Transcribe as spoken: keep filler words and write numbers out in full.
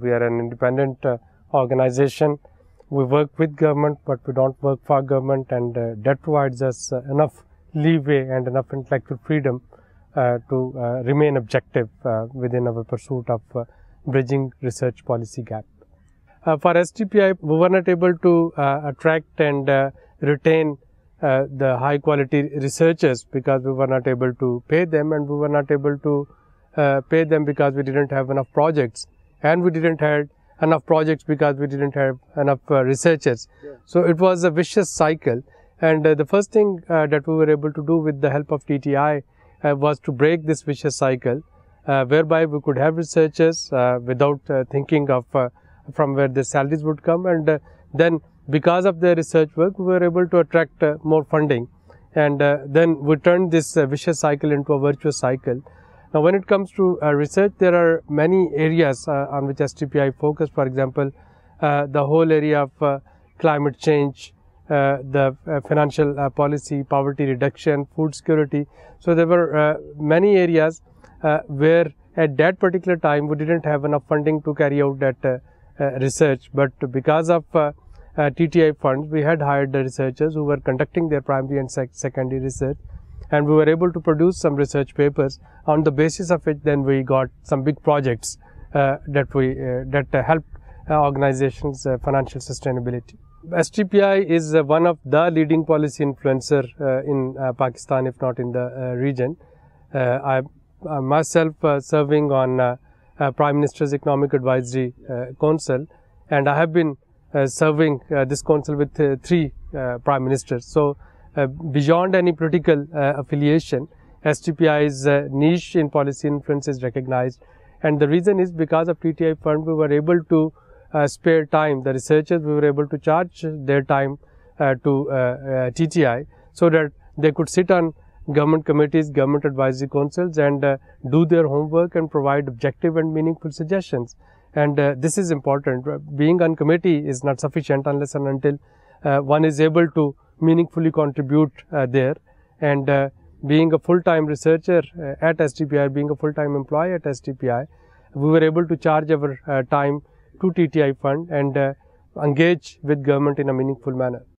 we are an independent uh, organization. We work with government, but we don't work for government, and uh, that provides us uh, enough leeway and enough intellectual freedom uh, to uh, remain objective uh, within our pursuit of uh, bridging research policy gap. Uh, for S T P I, we were not able to uh, attract and uh, retain uh, the high quality researchers because we were not able to pay them, and we were not able to uh, pay them because we didn't have enough projects, and we didn't have enough projects because we didn't have enough uh, researchers. Yeah. So it was a vicious cycle, and uh, the first thing uh, that we were able to do with the help of T T I uh, was to break this vicious cycle, uh, whereby we could have researchers uh, without uh, thinking of uh, from where the salaries would come, and uh, then because of the research work we were able to attract uh, more funding, and uh, then we turned this uh, vicious cycle into a virtuous cycle. Now, when it comes to uh, research, there are many areas uh, on which S T P I focused. For example, uh, the whole area of uh, climate change, uh, the uh, financial uh, policy, poverty reduction, food security. So there were uh, many areas uh, where at that particular time we didn't have enough funding to carry out that uh, uh, research, but because of uh, uh, T T I funds, we had hired the researchers who were conducting their primary and sec secondary research, and we were able to produce some research papers on the basis of which then we got some big projects uh, that we uh, that uh, helped uh, organizations uh, financial sustainability. S T P I is uh, one of the leading policy influencer uh, in uh, Pakistan, if not in the uh, region. Uh, I uh, myself uh, serving on uh, uh, Prime Minister's Economic Advisory uh, Council, and I have been uh, serving uh, this council with uh, three uh, prime ministers. So Uh, beyond any political uh, affiliation, S T P I's uh, niche in policy influence is recognized, and the reason is because of T T I fund we were able to uh, spare time. The researchers, we were able to charge their time uh, to uh, uh, T T I so that they could sit on government committees, government advisory councils, and uh, do their homework and provide objective and meaningful suggestions. And uh, this is important. Being on committee is not sufficient unless and until uh, one is able to meaningfully contribute uh, there, and uh, being a full-time researcher uh, at S T P I, being a full-time employee at S T P I, we were able to charge our uh, time to T T I fund and uh, engage with government in a meaningful manner.